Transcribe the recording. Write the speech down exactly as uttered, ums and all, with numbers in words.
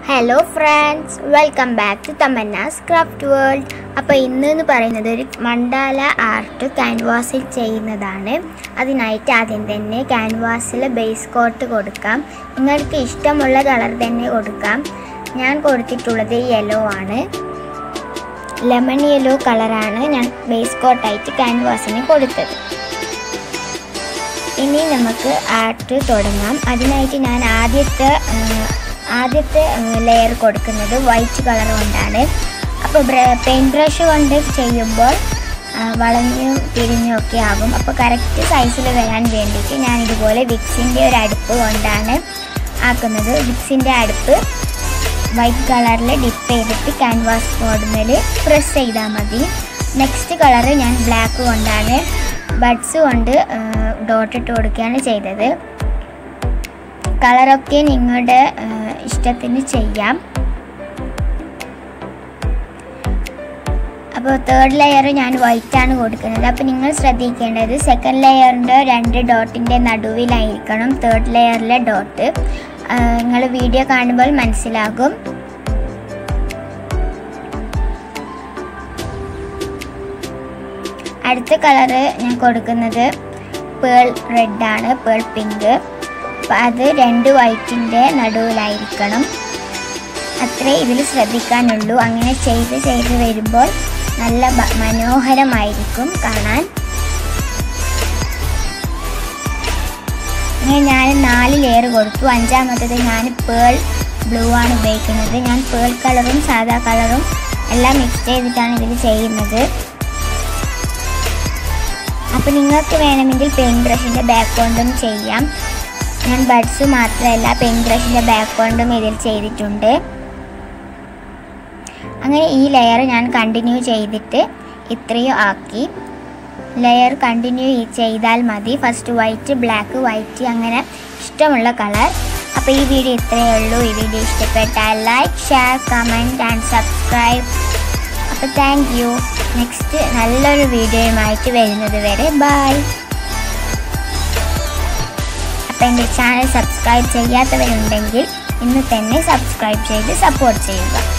Hello friends, welcome back to Tamanna's Craft World. അപ്പോൾ ഇന്ന് എന്ന് പറയുന്നത് ഒരു മണ്ഡാല ആർട്ട് ക്യാൻവാസിൽ ചെയ്യുന്നതാണ്. അതിനായിട്ട് ആദ്യം തന്നെ ക്യാൻവാസിൽ ബേസ് കോട്ട് കൊടുക്കാം. നിങ്ങൾക്ക് ഇഷ്ടമുള്ള കളർ തന്നെ കൊടുക്കാം. ഞാൻ കൊടുത്തിട്ടുള്ളത് യെല്ലോ ആണ്. ലെമൺ യെല്ലോ കളറാണ് ഞാൻ ബേസ് കോട്ടായിട്ട് ക്യാൻവാസിന് കൊടുത്തത്. ഇനി നമുക്ക് ആർട്ട് തുടങ്ങാം. അതിനായിട്ട് ഞാൻ ആദ്യത്തെ ആദ്യത്തെ ലെയർ കൊടുക്കുന്നത് വൈറ്റ് കളർ കൊണ്ടാണ്. അപ്പോൾ പെയിൻറ്റ് ബ്രഷ് കൊണ്ട് ചെയ്യുമ്പോൾ വളഞ്ഞും തിരിഞ്ഞും ഒക്കെ ആകും. അപ്പോൾ കറക്റ്റ് സൈസിൽ വരാൻ വേണ്ടിയിട്ട് ഞാൻ ഇതുപോലെ വിക്സിൻ്റെ ഒരു അടുപ്പ് കൊണ്ടാണ് ആക്കുന്നത്. വിക്സിൻ്റെ അടുപ്പ് വൈറ്റ് കളറിൽ ഡിപ്പ് ചെയ്തിട്ട് ക്യാൻവാസ് ബോർഡിൽ പ്രസ് ചെയ്താൽ മതി. നെക്സ്റ്റ് കളറ് ഞാൻ ബ്ലാക്ക് കൊണ്ടാണ് ബഡ്സ് കൊണ്ട് ഡോട്ട് ഇട്ട് കൊടുക്കുകയാണ് ചെയ്തത്. കളറൊക്കെ നിങ്ങളുടെ ഇഷ്ടത്തിന് ചെയ്യാം. അപ്പോൾ തേർഡ് ലെയർ ഞാൻ വൈറ്റാണ് കൊടുക്കുന്നത്. അപ്പോൾ നിങ്ങൾ ശ്രദ്ധിക്കേണ്ടത് സെക്കൻഡ് ലെയറിൻ്റെ രണ്ട് ഡോട്ടിൻ്റെ നടുവിലായിരിക്കണം തേർഡ് ലെയറിലെ ഡോട്ട്. നിങ്ങൾ വീഡിയോ കാണുമ്പോൾ മനസ്സിലാകും. അടുത്ത കളറ് ഞാൻ കൊടുക്കുന്നത് പേൾ റെഡാണ്, പേൾ പിങ്ക്. അപ്പോൾ അത് രണ്ട് വൈറ്റിൻ്റെ നടുവിലായിരിക്കണം. അത്രേ ഇതിൽ ശ്രദ്ധിക്കാനുള്ളൂ. അങ്ങനെ ചെയ്ത് ചെയ്ത് വരുമ്പോൾ നല്ല മനോഹരമായിരിക്കും കാണാൻ. അങ്ങനെ ഞാൻ നാല് ലെയർ കൊടുത്തു. അഞ്ചാമത്തത് ഞാൻ പേൾ ബ്ലൂ ആണ് ഉപയോഗിക്കുന്നത്. ഞാൻ പേൾ കളറും സാദാ കളറും എല്ലാം മിക്സ് ചെയ്തിട്ടാണ് ഇതിൽ ചെയ്യുന്നത്. അപ്പോൾ നിങ്ങൾക്ക് വേണമെങ്കിൽ പെയിൻറ്റ് ബ്രഷിൻ്റെ ബാക്ക് കൊണ്ടും ചെയ്യാം. ഞാൻ ബഡ്സ് മാത്രമല്ല പെയിൻറ്റ് ബ്രഷിൻ്റെ ബാക്ക് കൊണ്ടും ഇതിൽ ചെയ്തിട്ടുണ്ട്. അങ്ങനെ ഈ ലെയർ ഞാൻ കണ്ടിന്യൂ ചെയ്തിട്ട് ഇത്രയും ആക്കി. ലെയർ കണ്ടിന്യൂ ചെയ്താൽ മതി. ഫസ്റ്റ് വൈറ്റ്, ബ്ലാക്ക്, വൈറ്റ്, അങ്ങനെ ഇഷ്ടമുള്ള കളർ. അപ്പോൾ ഈ വീഡിയോ ഇത്രയേ ഉള്ളൂ. ഈ വീഡിയോ ഇഷ്ടപ്പെട്ടാൽ like, share, comment and subscribe. അപ്പോൾ താങ്ക് യു. നെക്സ്റ്റ് നല്ലൊരു വീഡിയോയുമായിട്ട് വരുന്നത് വരെ ബൈ. അപ്പോൾ എൻ്റെ ചാനൽ സബ്സ്ക്രൈബ് ചെയ്യാത്തവരുണ്ടെങ്കിൽ ഇന്ന് തന്നെ സബ്സ്ക്രൈബ് ചെയ്ത് സപ്പോർട്ട് ചെയ്യുക.